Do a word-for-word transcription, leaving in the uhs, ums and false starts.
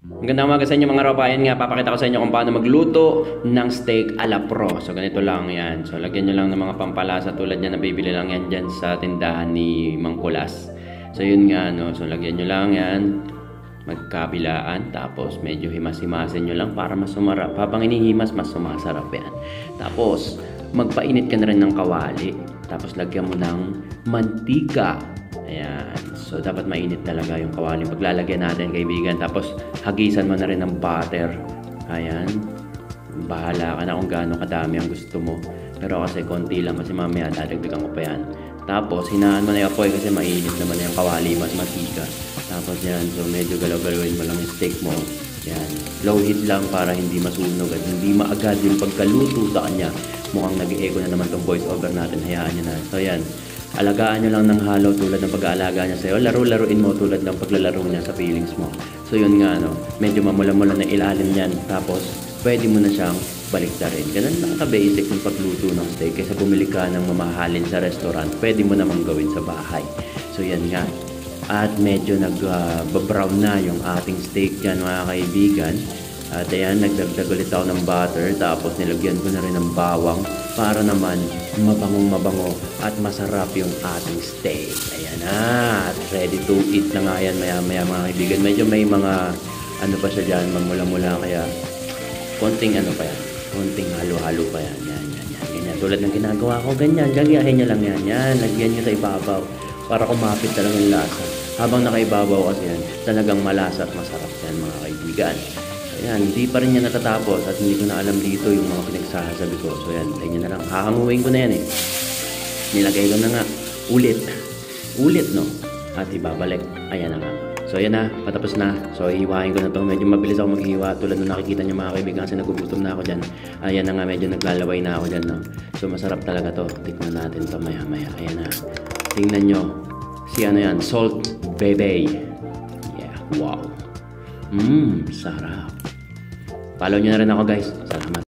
Magandang umaga sa inyo mga robayan nga. Papakita ko sa inyo kung paano magluto ng steak a la pro. So ganito lang yan. So lagyan nyo lang ng mga pampalasa tulad yan na bibili lang yan dyan sa tindahan ni Mang Kulas. So yun nga no. So lagyan nyo lang yan. Magkabilaan. Tapos medyo himas-himasin nyo lang para mas sumarap. Habang inihimas mas sumasarap yan. Tapos magpainit ka na rin ng kawali. Tapos lagyan mo ng mantika. Ayan. So, dapat mainit talaga yung kawali. Paglalagyan natin, kaibigan. Tapos, hagisan mo na rin ng butter. Ayan. Bahala ka na kung gaano kadami ang gusto mo. Pero kasi konti lang. Kasi mamaya, dadagdagan ko pa yan. Tapos, hinaan mo na yung apoy kasi mainit naman na yung kawali. Mas matika. Tapos, yan. So, medyo galaw-galawin mo lang yung steak mo. Yan. Low heat lang para hindi masunog at hindi maagad yung pagkaluto sa kanya. Mukhang nag-echo na naman tong voice over natin. Hayaan nyo na. So, yan. Alagaan nyo lang ng halo tulad ng pag-aalaga niya sa'yo. Laro-laruin mo tulad ng paglalaro niya sa feelings mo. So yun nga no, medyo mamula-mula na ilalim yan. Tapos pwede mo na siyang baliktarin. Ganun lang ka-basic ng pagluto ng steak. Kaysa bumili ka ng mamahalin sa restaurant, pwede mo namang gawin sa bahay. So yan nga. At medyo nag-brown uh, na yung ating steak dyan mga kaibigan. At ayan, nagdagdag ulit ako ng butter. Tapos nilagyan ko na rin ng bawang para naman mabangong mabango at masarap yung ating steak. Ayan na. At ready to eat na nga yan maya maya mga kaibigan. Medyo may mga ano pa siya dyan, magmula-mula kaya konting ano pa yan. Konting halo-halo pa yan. Yan, yan, yan. Ganyan. Tulad ng ginagawa ko, ganyan. Gagayahin nyo lang yan. Yan, lagyan nyo sa ibabaw para kumapit talaga yung lasa. Habang nakaibabaw kasi yan, talagang malasa at masarap yan mga kaibigan. Ayan, hindi pa rin yan natatapos at hindi ko na alam dito yung mga pinagsasabi ko. So yan, ganyan na lang. Hahanguin ko na yan eh. Nilagay ko na nga. Ulit. Ulit no? At ibabalik. Ayan na nga. So yan na, patapos na. So hiwain ko na to. Medyo mabilis ako maghiwa. Tulad nung nakikita nyo mga kaibigan kasi nagugutom na ako dyan. Ayan na nga, medyo naglalaway na ako dyan no. So masarap talaga to. Tikman natin to maya maya. Ayan na. Tingnan nyo. Si ano yan, Salt Bebe. Yeah, wow. Mmm, sarap. Follow nyo na rin ako guys. Salamat.